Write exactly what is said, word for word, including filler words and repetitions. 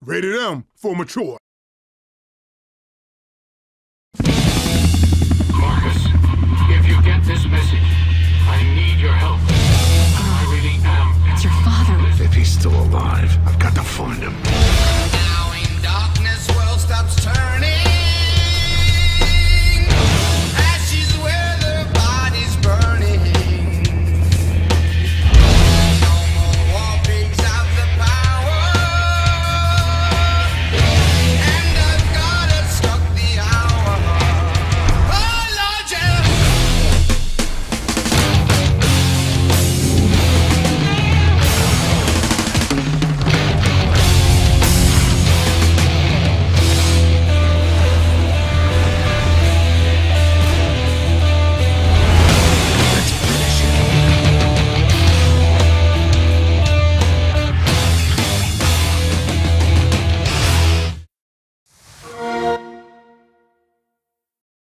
Rated M for mature. Marcus, if you get this message, I need your help. I really am. It's your father. If he's still alive, I've got to find him.